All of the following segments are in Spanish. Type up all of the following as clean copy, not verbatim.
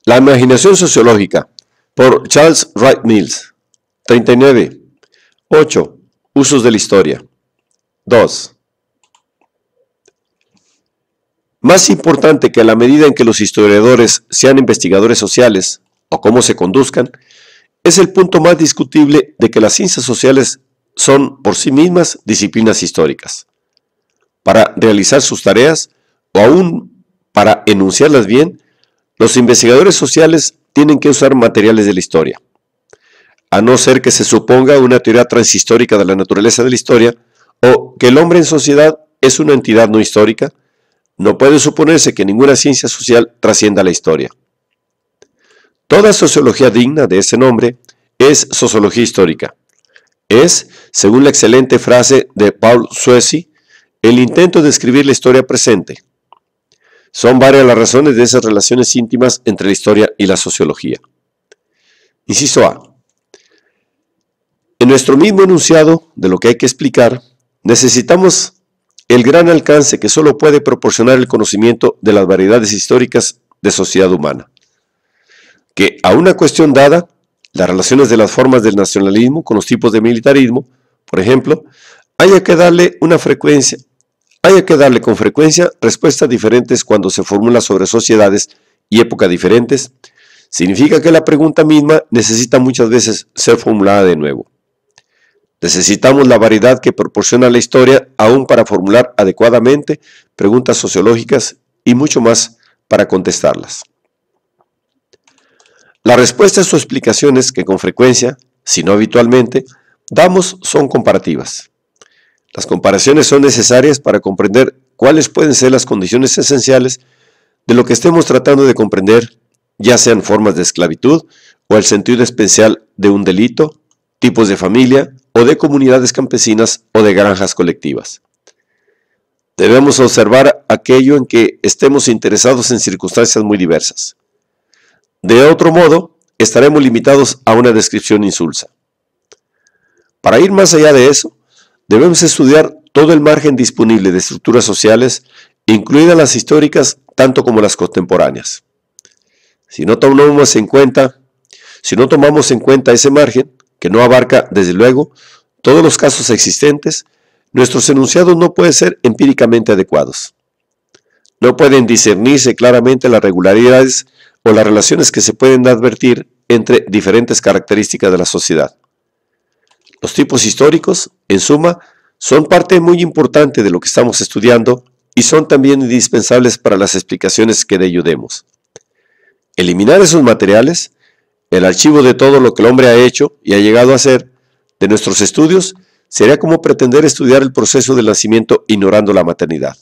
La imaginación sociológica, por Charles Wright Mills. 39. 8. Usos de la historia. 2. Más importante que la medida en que los historiadores sean investigadores sociales, o cómo se conduzcan, es el punto más discutible de que las ciencias sociales son por sí mismas disciplinas históricas. Para realizar sus tareas, o aún para enunciarlas bien, los investigadores sociales tienen que usar materiales de la historia. A no ser que se suponga una teoría transhistórica de la naturaleza de la historia, o que el hombre en sociedad es una entidad no histórica, no puede suponerse que ninguna ciencia social trascienda la historia. Toda sociología digna de ese nombre es sociología histórica. Es, según la excelente frase de Paul Suessy, el intento de escribir la historia presente. Son varias las razones de esas relaciones íntimas entre la historia y la sociología. Inciso A. En nuestro mismo enunciado de lo que hay que explicar, necesitamos el gran alcance que solo puede proporcionar el conocimiento de las variedades históricas de sociedad humana. Que a una cuestión dada, las relaciones de las formas del nacionalismo con los tipos de militarismo, por ejemplo, haya que darle con frecuencia respuestas diferentes cuando se formula sobre sociedades y épocas diferentes, significa que la pregunta misma necesita muchas veces ser formulada de nuevo. Necesitamos la variedad que proporciona la historia aún para formular adecuadamente preguntas sociológicas y mucho más para contestarlas. Las respuestas o explicaciones que con frecuencia, si no habitualmente, damos son comparativas. Las comparaciones son necesarias para comprender cuáles pueden ser las condiciones esenciales de lo que estemos tratando de comprender, ya sean formas de esclavitud o el sentido especial de un delito, tipos de familia o de comunidades campesinas o de granjas colectivas. Debemos observar aquello en que estemos interesados en circunstancias muy diversas. De otro modo, estaremos limitados a una descripción insulsa. Para ir más allá de eso, debemos estudiar todo el margen disponible de estructuras sociales, incluidas las históricas tanto como las contemporáneas. Si no tomamos en cuenta ese margen, que no abarca, desde luego, todos los casos existentes, nuestros enunciados no pueden ser empíricamente adecuados. No pueden discernirse claramente las regularidades o las relaciones que se pueden advertir entre diferentes características de la sociedad. Los tipos históricos, en suma, son parte muy importante de lo que estamos estudiando y son también indispensables para las explicaciones que de ello demos. Eliminar esos materiales, el archivo de todo lo que el hombre ha hecho y ha llegado a hacer, de nuestros estudios, sería como pretender estudiar el proceso del nacimiento ignorando la maternidad.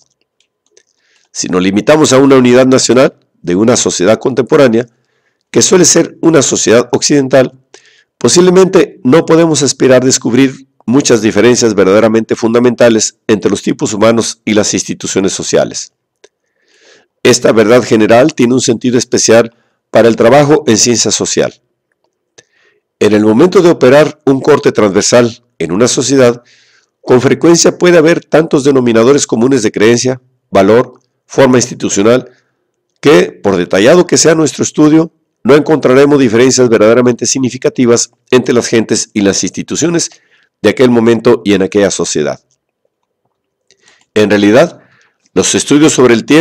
Si nos limitamos a una unidad nacional de una sociedad contemporánea, que suele ser una sociedad occidental, posiblemente no podemos esperar descubrir muchas diferencias verdaderamente fundamentales entre los tipos humanos y las instituciones sociales. Esta verdad general tiene un sentido especial para el trabajo en ciencia social. En el momento de operar un corte transversal en una sociedad, con frecuencia puede haber tantos denominadores comunes de creencia, valor, forma institucional, que, por detallado que sea nuestro estudio, no encontraremos diferencias verdaderamente significativas entre las gentes y las instituciones de aquel momento y en aquella sociedad. En realidad, los estudios sobre un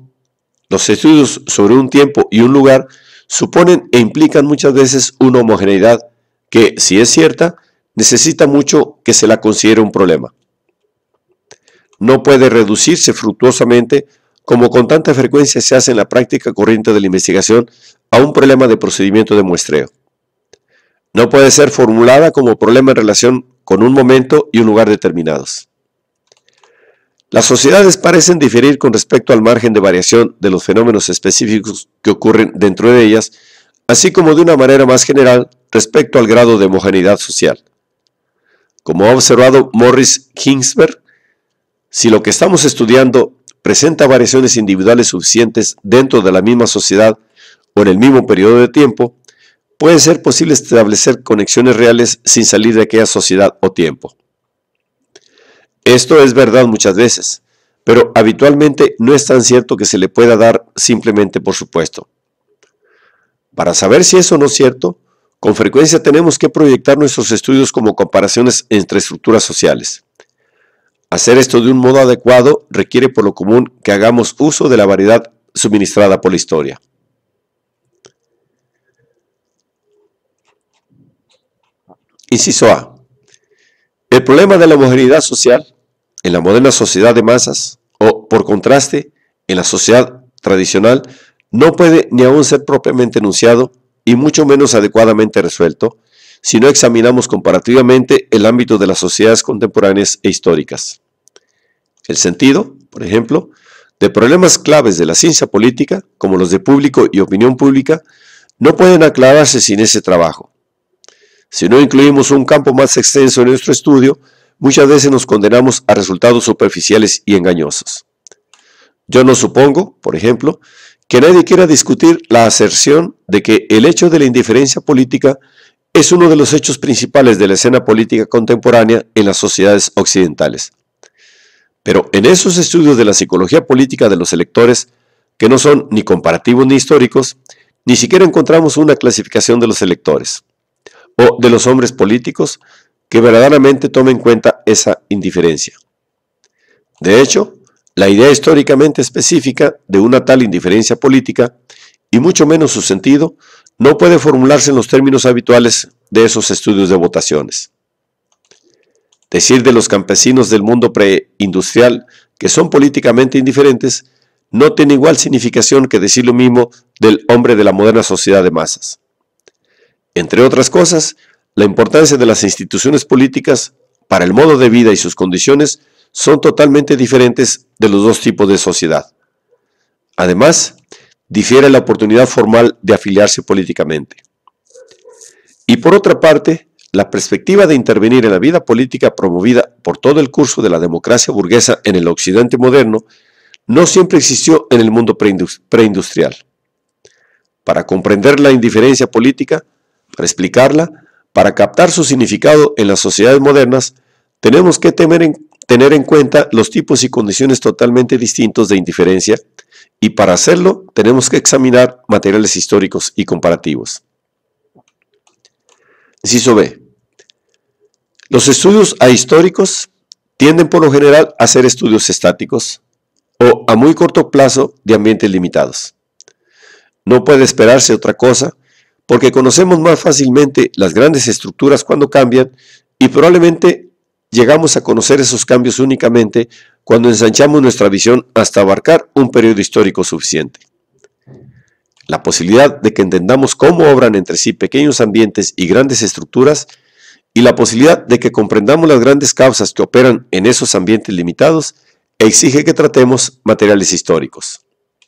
tiempo y un lugar suponen e implican muchas veces una homogeneidad que, si es cierta, necesita mucho que se la considere un problema. No puede reducirse fructuosamente, como con tanta frecuencia se hace en la práctica corriente de la investigación, a un problema de procedimiento de muestreo. No puede ser formulada como problema en relación con un momento y un lugar determinados. Las sociedades parecen diferir con respecto al margen de variación de los fenómenos específicos que ocurren dentro de ellas, así como de una manera más general respecto al grado de homogeneidad social. Como ha observado Morris Ginsberg, si lo que estamos estudiando presenta variaciones individuales suficientes dentro de la misma sociedad o en el mismo periodo de tiempo, puede ser posible establecer conexiones reales sin salir de aquella sociedad o tiempo. Esto es verdad muchas veces, pero habitualmente no es tan cierto que se le pueda dar simplemente por supuesto. Para saber si eso no es cierto, con frecuencia tenemos que proyectar nuestros estudios como comparaciones entre estructuras sociales. Hacer esto de un modo adecuado requiere por lo común que hagamos uso de la variedad suministrada por la historia. Inciso A. El problema de la homogeneidad social en la moderna sociedad de masas, o por contraste, en la sociedad tradicional, no puede ni aún ser propiamente enunciado y mucho menos adecuadamente resuelto si no examinamos comparativamente el ámbito de las sociedades contemporáneas e históricas. El sentido, por ejemplo, de problemas claves de la ciencia política, como los de público y opinión pública, no pueden aclararse sin ese trabajo. Si no incluimos un campo más extenso en nuestro estudio, muchas veces nos condenamos a resultados superficiales y engañosos. Yo no supongo, por ejemplo, que nadie quiera discutir la aserción de que el hecho de la indiferencia política es uno de los hechos principales de la escena política contemporánea en las sociedades occidentales. Pero en esos estudios de la psicología política de los electores, que no son ni comparativos ni históricos, ni siquiera encontramos una clasificación de los electores o de los hombres políticos que verdaderamente tome en cuenta esa indiferencia. De hecho, la idea históricamente específica de una tal indiferencia política, y mucho menos su sentido, no puede formularse en los términos habituales de esos estudios de votaciones. Decir de los campesinos del mundo preindustrial que son políticamente indiferentes no tiene igual significación que decir lo mismo del hombre de la moderna sociedad de masas. Entre otras cosas, la importancia de las instituciones políticas para el modo de vida y sus condiciones son totalmente diferentes de los dos tipos de sociedad. Además, difiere la oportunidad formal de afiliarse políticamente. Y por otra parte, la perspectiva de intervenir en la vida política promovida por todo el curso de la democracia burguesa en el occidente moderno no siempre existió en el mundo preindustrial. Para comprender la indiferencia política, para explicarla, para captar su significado en las sociedades modernas, tenemos que tener en cuenta los tipos y condiciones totalmente distintos de indiferencia, y para hacerlo tenemos que examinar materiales históricos y comparativos. Inciso B. Los estudios ahistóricos tienden por lo general a ser estudios estáticos o a muy corto plazo de ambientes limitados. No puede esperarse otra cosa porque conocemos más fácilmente las grandes estructuras cuando cambian y probablemente llegamos a conocer esos cambios únicamente cuando ensanchamos nuestra visión hasta abarcar un periodo histórico suficiente. La posibilidad de que entendamos cómo obran entre sí pequeños ambientes y grandes estructuras y la posibilidad de que comprendamos las grandes causas que operan en esos ambientes limitados exige que tratemos materiales históricos.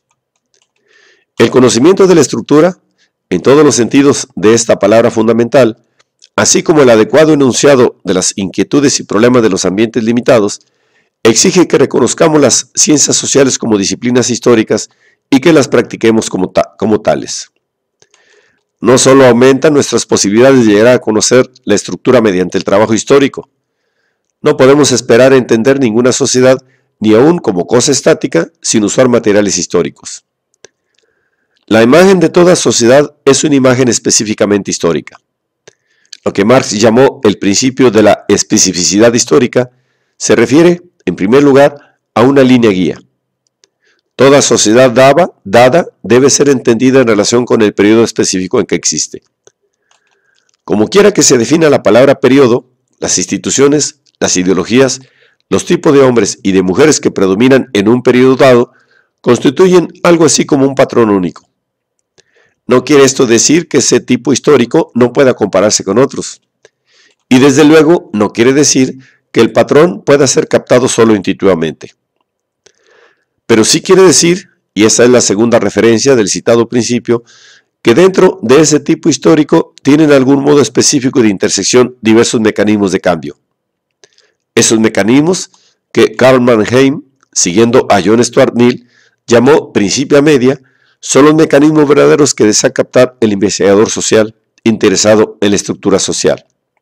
El conocimiento de la estructura, en todos los sentidos de esta palabra fundamental, así como el adecuado enunciado de las inquietudes y problemas de los ambientes limitados, exige que reconozcamos las ciencias sociales como disciplinas históricas y que las practiquemos como tales. No solo aumenta nuestras posibilidades de llegar a conocer la estructura mediante el trabajo histórico. No podemos esperar entender ninguna sociedad, ni aún como cosa estática, sin usar materiales históricos. La imagen de toda sociedad es una imagen específicamente histórica. Lo que Marx llamó el principio de la especificidad histórica se refiere, en primer lugar, a una línea guía. Toda sociedad dada debe ser entendida en relación con el periodo específico en que existe. Como quiera que se defina la palabra periodo, las instituciones, las ideologías, los tipos de hombres y de mujeres que predominan en un periodo dado constituyen algo así como un patrón único. No quiere esto decir que ese tipo histórico no pueda compararse con otros. Y desde luego no quiere decir que el patrón pueda ser captado solo intuitivamente. Pero sí quiere decir, y esa es la segunda referencia del citado principio, que dentro de ese tipo histórico tienen algún modo específico de intersección diversos mecanismos de cambio. Esos mecanismos que Karl Mannheim, siguiendo a John Stuart Mill, llamó principia media, son los mecanismos verdaderos que desea captar el investigador social interesado en la estructura social.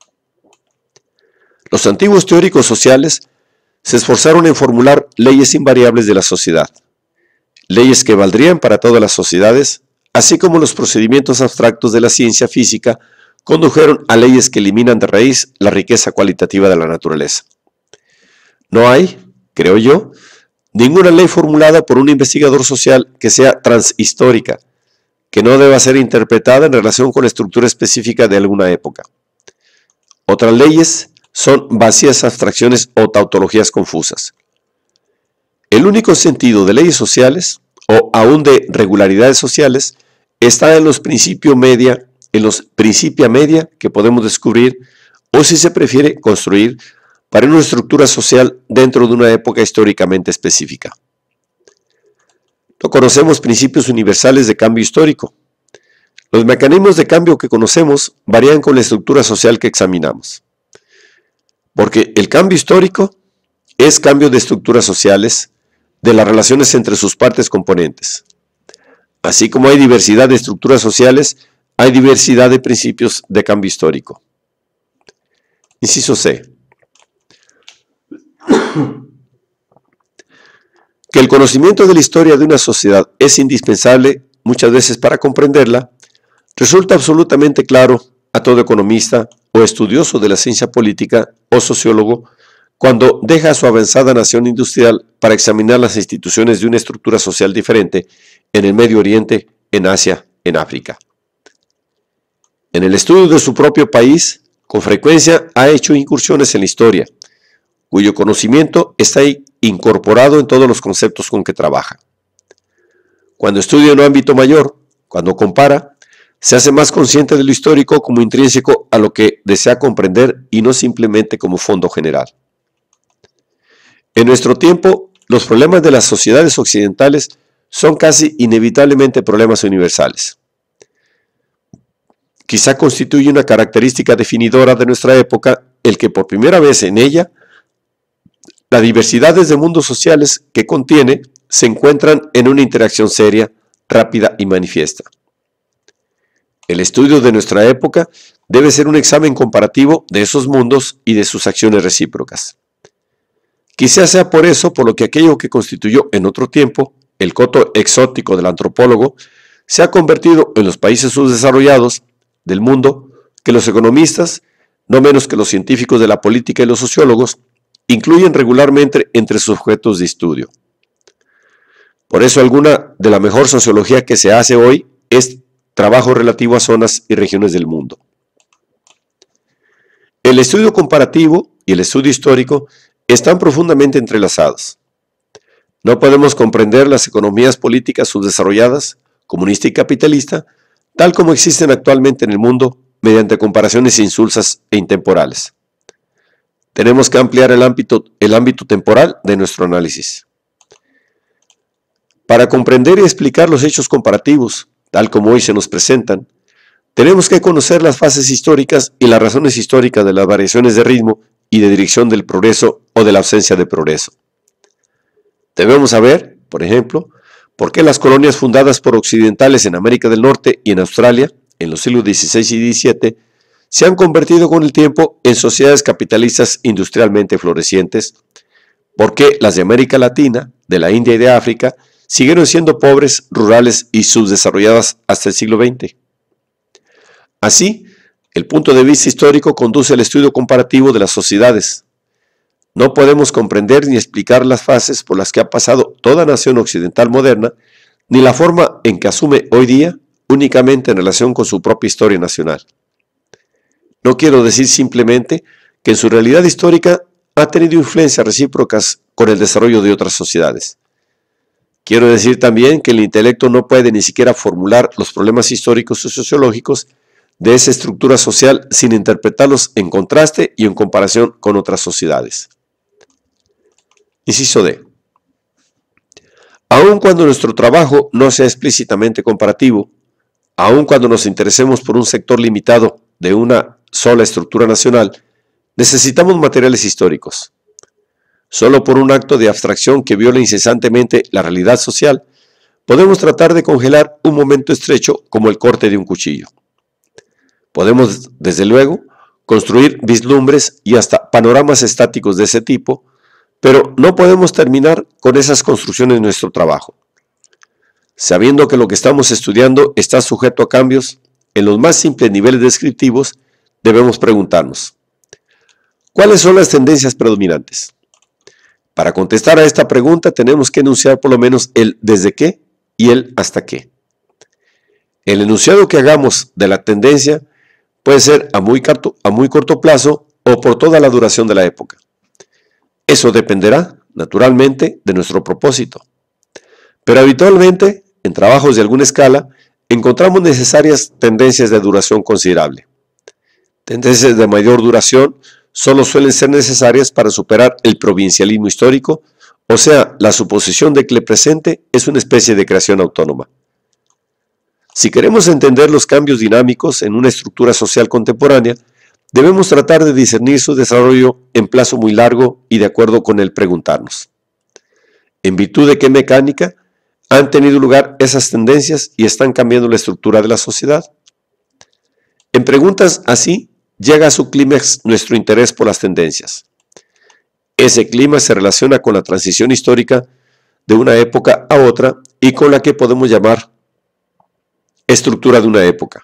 Los antiguos teóricos sociales se esforzaron en formular leyes invariables de la sociedad, leyes que valdrían para todas las sociedades, así como los procedimientos abstractos de la ciencia física, condujeron a leyes que eliminan de raíz la riqueza cualitativa de la naturaleza. No hay, creo yo, ninguna ley formulada por un investigador social que sea transhistórica, que no deba ser interpretada en relación con la estructura específica de alguna época. Otras leyes son vacías abstracciones o tautologías confusas. El único sentido de leyes sociales, o aún de regularidades sociales, está en los principia media que podemos descubrir, o si se prefiere, construir para una estructura social dentro de una época históricamente específica. No conocemos principios universales de cambio histórico. Los mecanismos de cambio que conocemos varían con la estructura social que examinamos. Porque el cambio histórico es cambio de estructuras sociales, de las relaciones entre sus partes componentes. Así como hay diversidad de estructuras sociales, hay diversidad de principios de cambio histórico. Inciso C. Que el conocimiento de la historia de una sociedad es indispensable muchas veces para comprenderla, resulta absolutamente claro a todo economista o estudioso de la ciencia política o sociólogo cuando deja a su avanzada nación industrial para examinar las instituciones de una estructura social diferente en el Medio Oriente, en Asia, en África. En el estudio de su propio país, con frecuencia ha hecho incursiones en la historia, cuyo conocimiento está incorporado en todos los conceptos con que trabaja. Cuando estudia en un ámbito mayor, cuando compara, se hace más consciente de lo histórico como intrínseco a lo que desea comprender y no simplemente como fondo general. En nuestro tiempo, los problemas de las sociedades occidentales son casi inevitablemente problemas universales. Quizá constituye una característica definidora de nuestra época el que por primera vez en ella, las diversidades de mundos sociales que contiene se encuentran en una interacción seria, rápida y manifiesta. El estudio de nuestra época debe ser un examen comparativo de esos mundos y de sus acciones recíprocas. Quizá sea por eso por lo que aquello que constituyó en otro tiempo el coto exótico del antropólogo se ha convertido en los países subdesarrollados del mundo que los economistas, no menos que los científicos de la política y los sociólogos, incluyen regularmente entre sus objetos de estudio. Por eso alguna de la mejor sociología que se hace hoy es trabajo relativo a zonas y regiones del mundo. El estudio comparativo y el estudio histórico están profundamente entrelazados. No podemos comprender las economías políticas subdesarrolladas, comunista y capitalista, tal como existen actualmente en el mundo, mediante comparaciones insulsas e intemporales. Tenemos que ampliar el ámbito temporal de nuestro análisis. Para comprender y explicar los hechos comparativos, tal como hoy se nos presentan, tenemos que conocer las fases históricas y las razones históricas de las variaciones de ritmo y de dirección del progreso o de la ausencia de progreso. Debemos saber, por ejemplo, por qué las colonias fundadas por occidentales en América del Norte y en Australia, en los siglos XVI y XVII, se han convertido con el tiempo en sociedades capitalistas industrialmente florecientes, por qué las de América Latina, de la India y de África, siguieron siendo pobres, rurales y subdesarrolladas hasta el siglo XX. Así, el punto de vista histórico conduce al estudio comparativo de las sociedades. No podemos comprender ni explicar las fases por las que ha pasado toda nación occidental moderna, ni la forma en que asume hoy día únicamente en relación con su propia historia nacional. No quiero decir simplemente que en su realidad histórica ha tenido influencias recíprocas con el desarrollo de otras sociedades. Quiero decir también que el intelecto no puede ni siquiera formular los problemas históricos y sociológicos de esa estructura social sin interpretarlos en contraste y en comparación con otras sociedades. Inciso D. Aun cuando nuestro trabajo no sea explícitamente comparativo, aun cuando nos interesemos por un sector limitado de una sola estructura nacional, necesitamos materiales históricos. Solo por un acto de abstracción que viola incesantemente la realidad social, podemos tratar de congelar un momento estrecho como el corte de un cuchillo. Podemos, desde luego, construir vislumbres y hasta panoramas estáticos de ese tipo, pero no podemos terminar con esas construcciones en nuestro trabajo. Sabiendo que lo que estamos estudiando está sujeto a cambios en los más simples niveles descriptivos, debemos preguntarnos, ¿cuáles son las tendencias predominantes? Para contestar a esta pregunta tenemos que enunciar por lo menos el desde qué y el hasta qué. El enunciado que hagamos de la tendencia puede ser a muy corto plazo o por toda la duración de la época. Eso dependerá, naturalmente, de nuestro propósito. Pero habitualmente, en trabajos de alguna escala, encontramos necesarias tendencias de duración considerable. Tendencias de mayor duración solo suelen ser necesarias para superar el provincialismo histórico, o sea, la suposición de que el presente es una especie de creación autónoma. Si queremos entender los cambios dinámicos en una estructura social contemporánea, debemos tratar de discernir su desarrollo en plazo muy largo y de acuerdo con el preguntarnos, ¿en virtud de qué mecánica han tenido lugar esas tendencias y están cambiando la estructura de la sociedad? En preguntas así, llega a su clímax nuestro interés por las tendencias. Ese clima se relaciona con la transición histórica de una época a otra y con la que podemos llamar estructura de una época.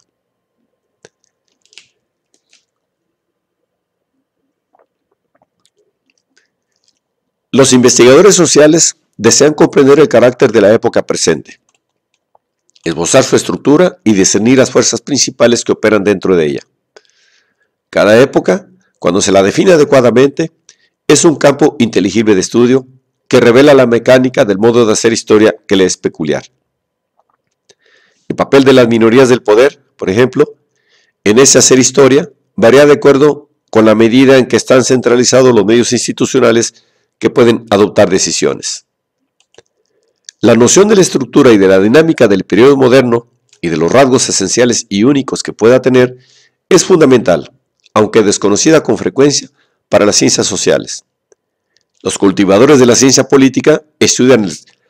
Los investigadores sociales desean comprender el carácter de la época presente, esbozar su estructura y discernir las fuerzas principales que operan dentro de ella. Cada época, cuando se la define adecuadamente, es un campo inteligible de estudio que revela la mecánica del modo de hacer historia que le es peculiar. El papel de las minorías del poder, por ejemplo, en ese hacer historia, varía de acuerdo con la medida en que están centralizados los medios institucionales que pueden adoptar decisiones. La noción de la estructura y de la dinámica del periodo moderno y de los rasgos esenciales y únicos que pueda tener es fundamental, aunque desconocida con frecuencia, para las ciencias sociales. Los cultivadores de la ciencia política estudian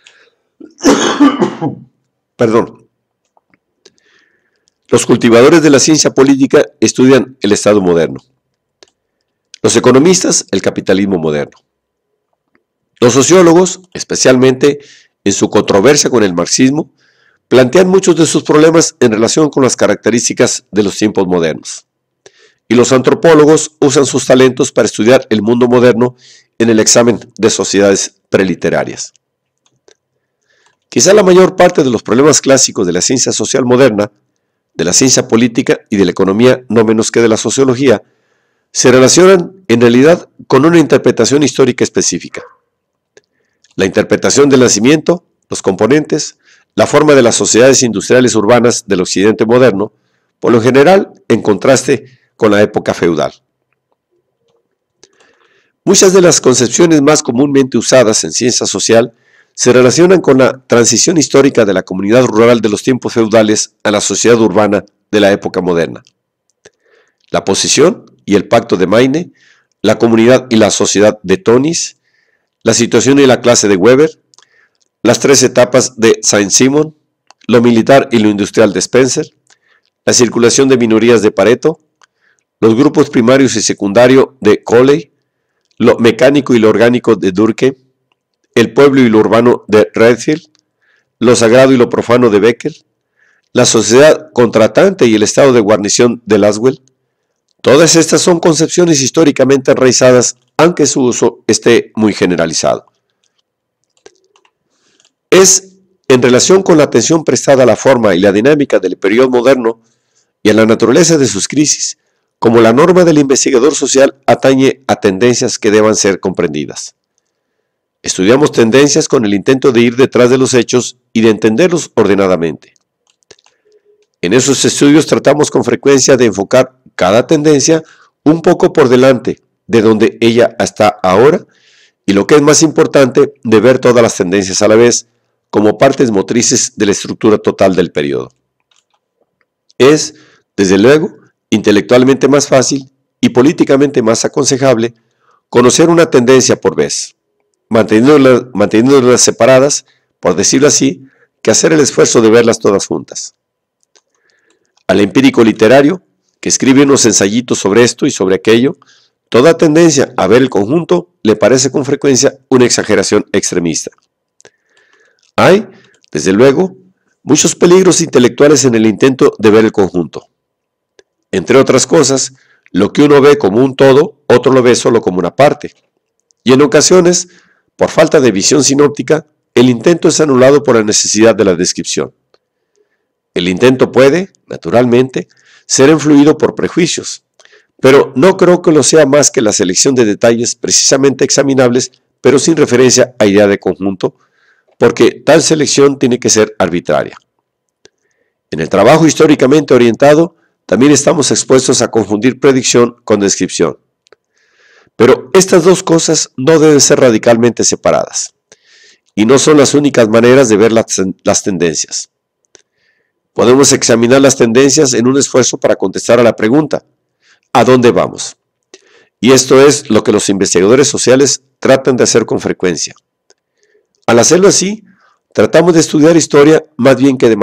Los cultivadores de la ciencia política estudian el Estado moderno. Los economistas, el capitalismo moderno. Los sociólogos, especialmente en su controversia con el marxismo, plantean muchos de sus problemas en relación con las características de los tiempos modernos. Y los antropólogos usan sus talentos para estudiar el mundo moderno en el examen de sociedades preliterarias. Quizá la mayor parte de los problemas clásicos de la ciencia social moderna, de la ciencia política y de la economía, no menos que de la sociología, se relacionan en realidad con una interpretación histórica específica. La interpretación del nacimiento, los componentes, la forma de las sociedades industriales urbanas del occidente moderno, por lo general en contraste con la época feudal. Muchas de las concepciones más comúnmente usadas en ciencia social se relacionan con la transición histórica de la comunidad rural de los tiempos feudales a la sociedad urbana de la época moderna. La posición y el pacto de Maine, la comunidad y la sociedad de Tonis, la situación y la clase de Weber, las tres etapas de Saint-Simon, lo militar y lo industrial de Spencer, la circulación de minorías de Pareto, los grupos primarios y secundarios de Coley, lo mecánico y lo orgánico de Durkheim, el pueblo y lo urbano de Redfield, lo sagrado y lo profano de Becker, la sociedad contratante y el estado de guarnición de Laswell. Todas estas son concepciones históricamente enraizadas, aunque su uso esté muy generalizado. Es en relación con la atención prestada a la forma y la dinámica del periodo moderno y a la naturaleza de sus crisis, como la norma del investigador social atañe a tendencias que deban ser comprendidas. Estudiamos tendencias con el intento de ir detrás de los hechos y de entenderlos ordenadamente. En esos estudios tratamos con frecuencia de enfocar cada tendencia un poco por delante de donde ella está ahora y, lo que es más importante, de ver todas las tendencias a la vez como partes motrices de la estructura total del periodo. Es, desde luego, intelectualmente más fácil y políticamente más aconsejable conocer una tendencia por vez, manteniéndolas separadas, por decirlo así, que hacer el esfuerzo de verlas todas juntas. Al empírico literario, que escribe unos ensayitos sobre esto y sobre aquello, toda tendencia a ver el conjunto le parece con frecuencia una exageración extremista. Hay, desde luego, muchos peligros intelectuales en el intento de ver el conjunto. Entre otras cosas, lo que uno ve como un todo, otro lo ve solo como una parte. Y en ocasiones, por falta de visión sinóptica, el intento es anulado por la necesidad de la descripción. El intento puede, naturalmente, ser influido por prejuicios, pero no creo que lo sea más que la selección de detalles precisamente examinables, pero sin referencia a idea de conjunto, porque tal selección tiene que ser arbitraria. En el trabajo históricamente orientado, también estamos expuestos a confundir predicción con descripción. Pero estas dos cosas no deben ser radicalmente separadas, y no son las únicas maneras de ver las tendencias. Podemos examinar las tendencias en un esfuerzo para contestar a la pregunta, ¿a dónde vamos? Y esto es lo que los investigadores sociales tratan de hacer con frecuencia. Al hacerlo así, tratamos de estudiar historia más bien que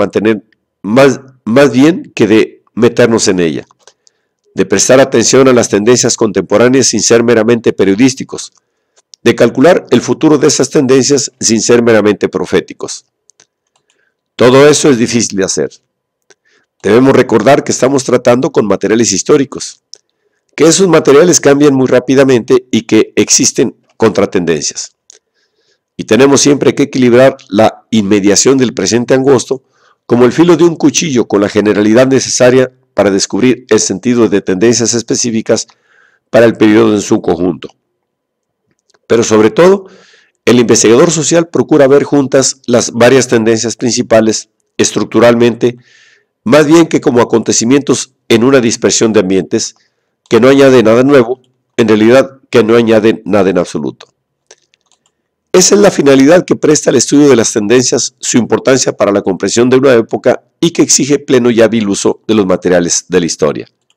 de meternos en ella, de prestar atención a las tendencias contemporáneas sin ser meramente periodísticos, de calcular el futuro de esas tendencias sin ser meramente proféticos. Todo eso es difícil de hacer. Debemos recordar que estamos tratando con materiales históricos, que esos materiales cambian muy rápidamente y que existen contratendencias. Y tenemos siempre que equilibrar la inmediación del presente angosto como el filo de un cuchillo con la generalidad necesaria para descubrir el sentido de tendencias específicas para el periodo en su conjunto. Pero sobre todo, el investigador social procura ver juntas las varias tendencias principales estructuralmente, más bien que como acontecimientos en una dispersión de ambientes que no añade nada nuevo, en realidad que no añade nada en absoluto. Esa es la finalidad que presta el estudio de las tendencias su importancia para la comprensión de una época y que exige pleno y hábil uso de los materiales de la historia.